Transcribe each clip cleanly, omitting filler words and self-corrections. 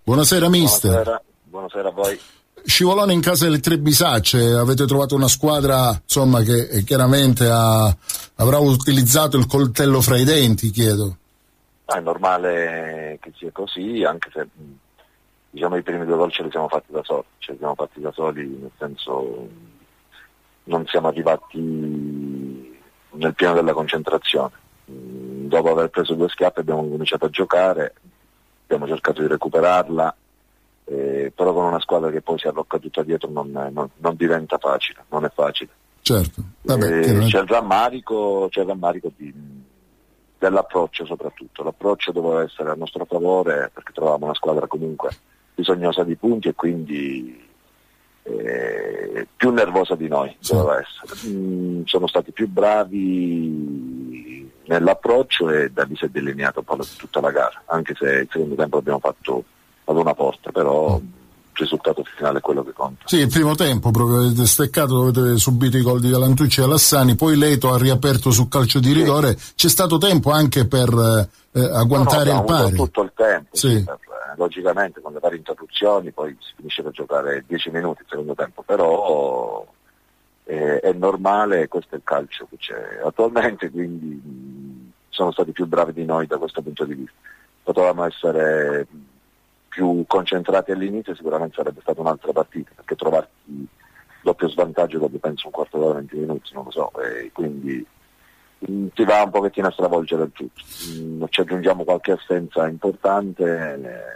Buonasera mister. Buonasera a voi. Scivolone in casa delle Tre Bisacce, avete trovato una squadra insomma che chiaramente avrà utilizzato il coltello fra i denti, chiedo. È normale che sia così, anche se diciamo i primi 2 gol ce li siamo fatti da soli, nel senso non siamo arrivati nel pieno della concentrazione. Dopo aver preso 2 schiaffi abbiamo cominciato a giocare, abbiamo cercato di recuperarla, però con una squadra che poi si arrocca tutta dietro non diventa facile, non è facile. Certo. C'è il rammarico dell'approccio, soprattutto l'approccio doveva essere a nostro favore, perché trovavamo una squadra comunque bisognosa di punti e quindi più nervosa di noi, sì. Doveva essere. Sono stati più bravi nell'approccio e da lì si è delineata un po' tutta la gara, anche se il secondo tempo abbiamo fatto ad una porta, però il risultato finale è quello che conta. Sì, il primo tempo proprio avete steccato, avete subito i gol di Galantucci e Alassani, poi Leto ha riaperto sul calcio di rigore, sì. C'è stato tempo anche per agguantare il pari. Tutto il tempo, sì. Logicamente con le varie interruzioni poi si finisce per giocare 10 minuti il secondo tempo, però è normale, questo è il calcio che c'è attualmente, quindi sono stati più bravi di noi da questo punto di vista. Potevamo essere più concentrati all'inizio, sicuramente sarebbe stata un'altra partita, perché trovarti doppio svantaggio dopo penso un quarto d'ora, 20 minuti, non lo so, e quindi ti va un pochettino a stravolgere il tutto. Ci aggiungiamo qualche assenza importante,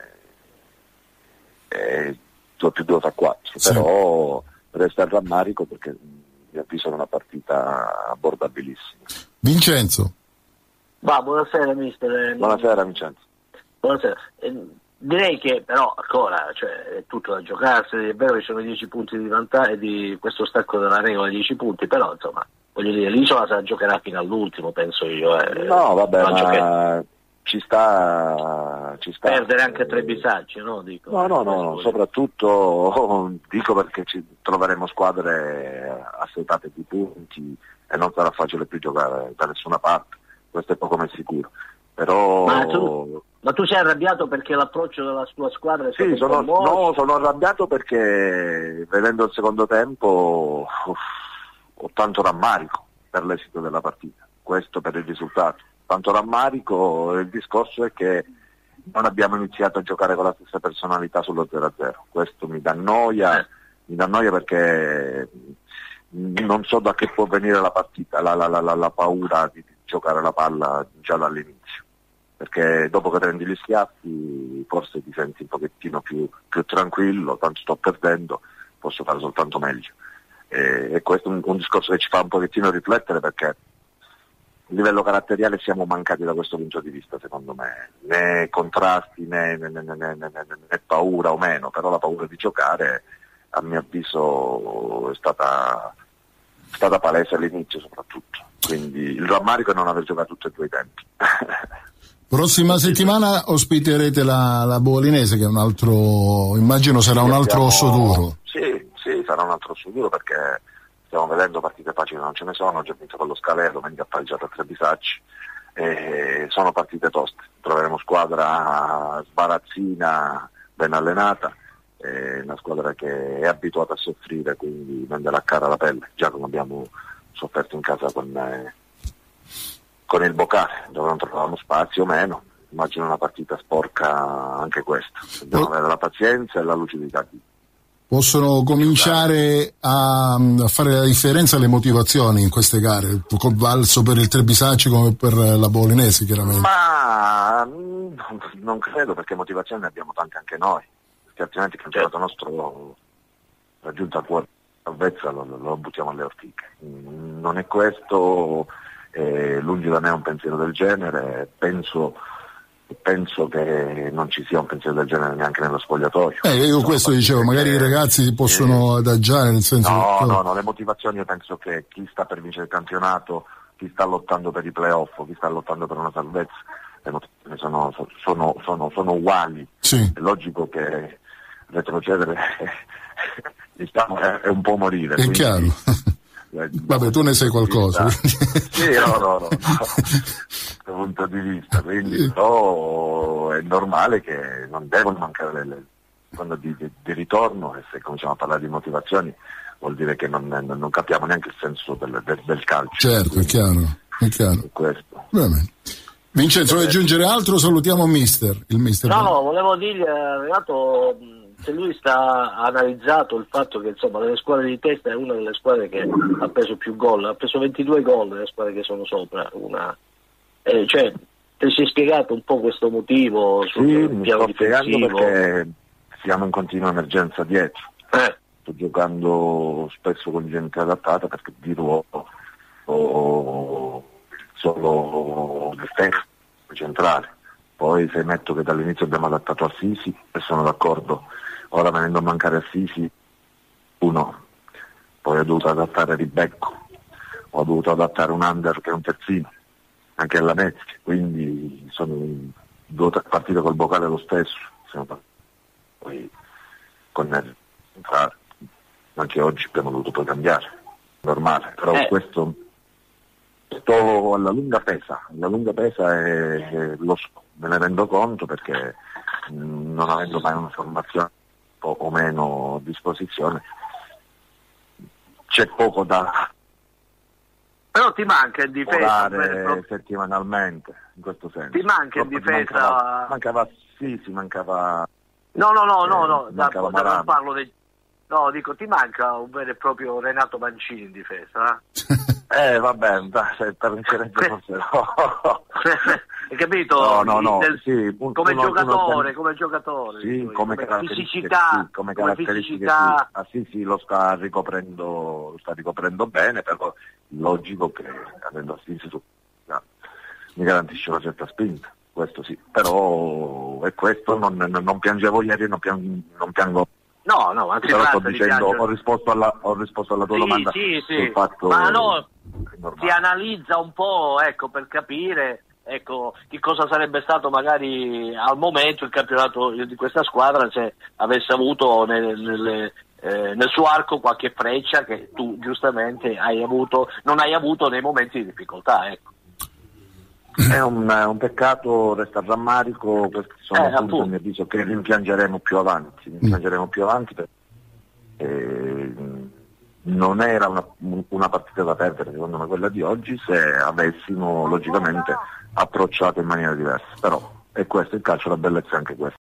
2 più 2 fa 4, sì. Però resta il rammarico perché mi avviso una partita abbordabilissima. Vincenzo. Buonasera mister. Buonasera Vincenzo. Buonasera. Direi che però ancora è tutto da giocarsi, è vero che sono 10 punti di vantaggio di questo stacco della regola, 10 punti, però insomma voglio dire l'isola se la giocherà fino all'ultimo, penso io. No vabbè, ma ci sta perdere anche 3 Bisacce, no? Dico. No, soprattutto dico perché ci troveremo squadre assetate di punti e non sarà facile più giocare da nessuna parte, questo è poco ma sicuro. Però ma tu sei arrabbiato perché l'approccio della tua squadra è stato sono arrabbiato perché vedendo il secondo tempo ho tanto rammarico per l'esito della partita, questo per il risultato, tanto rammarico. Il discorso è che non abbiamo iniziato a giocare con la stessa personalità sullo 0-0, questo mi dà noia perché non so da che può venire la partita, la paura di giocare la palla già dall'inizio, perché dopo che prendi gli schiaffi forse ti senti un pochettino più tranquillo, tanto sto perdendo, posso fare soltanto meglio, e questo è un discorso che ci fa un pochettino riflettere, perché a livello caratteriale siamo mancati da questo punto di vista, secondo me, né contrasti né paura o meno, però la paura di giocare a mio avviso è stata palese all'inizio soprattutto, quindi il rammarico è non aver giocato tutti e 2 i tempi. Prossima settimana ospiterete la Bolinese, che è un altro, immagino sarà un altro osso duro. Sì, sarà un altro osso duro, perché stiamo vedendo partite facili, non ce ne sono, ho già vinto con lo Scalero, domenica ha pareggiato a 3 Bisacci, sono partite toste, troveremo squadra sbarazzina, ben allenata, una squadra che è abituata a soffrire, quindi venderà a cara la pelle, già come abbiamo sofferto in casa con il Boccare, dove non trovavamo spazio o meno. Immagino una partita sporca anche questa, dobbiamo avere la pazienza e la lucidità. Possono cominciare a fare la differenza le motivazioni in queste gare, valso per il Tre Bisacci come per la Bolinese chiaramente? Ma non credo, perché motivazioni ne abbiamo tante anche noi, perché altrimenti il campionato nostro raggiunto al cuore salvezza lo buttiamo alle ortiche. Non è questo, lungi da me un pensiero del genere, penso che non ci sia un pensiero del genere neanche nello spogliatoio. Io questo dicevo, magari i ragazzi si possono adagiare, nel senso No, le motivazioni, io penso che chi sta per vincere il campionato, chi sta lottando per i playoff, chi sta lottando per una salvezza, le motivazioni sono uguali. Sì. È logico che retrocedere diciamo, è un po' morire. È chiaro. Vabbè, tu ne sai qualcosa. Sì, no. Dal punto di vista, quindi però è normale che non devono mancare quando di ritorno, e se cominciamo a parlare di motivazioni vuol dire che non capiamo neanche il senso del calcio. Certo, quindi, è chiaro. Questo. Vincenzo, vuoi aggiungere altro? Salutiamo il mister. No, volevo dire, Renato, se lui ha analizzato il fatto che insomma nelle squadre di testa è una delle squadre che ha preso più gol, ha preso 22 gol nelle squadre che sono sopra, cioè ti sei spiegato un po' questo motivo sul piano difensivo? Perché siamo in continua emergenza dietro. Sto giocando spesso con gente adattata perché di ruolo solo l'esterno centrale. Poi se metto che dall'inizio abbiamo adattato a Sisi e sono d'accordo, ora venendo a mancare a Sisi uno, poi ho dovuto adattare Ribecco, ho dovuto adattare un under che è un terzino, anche alla Mezzi, quindi sono 2 o 3 partite col Boccale lo stesso, poi con anche oggi abbiamo dovuto poi cambiare, normale, però questo alla lunga pesa e me ne rendo conto perché non avendo mai una formazione o meno a disposizione c'è poco da però ti manca in difesa settimanalmente, in questo senso ti manca in difesa mancava no non parlo dei no, dico, ti manca un vero e proprio Renato Mancini in difesa? Vabbè, per incerenza forse no. Hai capito? No, come giocatore. Sì, come fisicità. Come caratteristica. Sì, lo sta ricoprendo bene, però logico che avendo assistito mi garantisce una certa spinta, questo sì. Però è questo, non piangevo ieri, non piango. No, anzi però sto dicendo, ho risposto alla tua domanda sul fatto. Ma no, si analizza un po', per capire che cosa sarebbe stato magari al momento il campionato di questa squadra se avesse avuto nel suo arco qualche freccia che tu giustamente non hai avuto nei momenti di difficoltà, È un peccato, resta rammarico, questi sono punti a mio avviso che rimpiangeremo più avanti perché non era una partita da perdere secondo me quella di oggi se avessimo logicamente approcciato in maniera diversa, però è questo il calcio, la bellezza è anche questa.